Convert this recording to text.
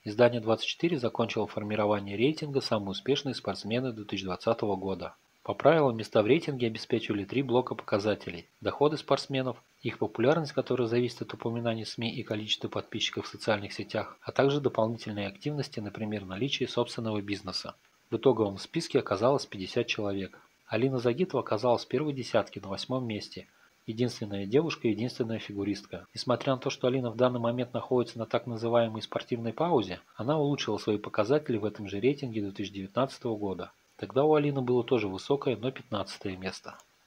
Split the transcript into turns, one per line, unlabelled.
Издание 24 закончило формирование рейтинга «Самые успешные спортсмены 2020 года». По правилам, места в рейтинге обеспечивали три блока показателей: доходы спортсменов, их популярность, которая зависит от упоминаний в СМИ и количества подписчиков в социальных сетях, а также дополнительные активности, например, наличие собственного бизнеса. В итоговом списке оказалось 50 человек. Алина Загитова оказалась в первой десятке на 8-м месте. Единственная девушка и единственная фигуристка. Несмотря на то, что Алина в данный момент находится на так называемой спортивной паузе, она улучшила свои показатели в этом же рейтинге 2019 года. Тогда у Алины было тоже высокое, но 15-е место.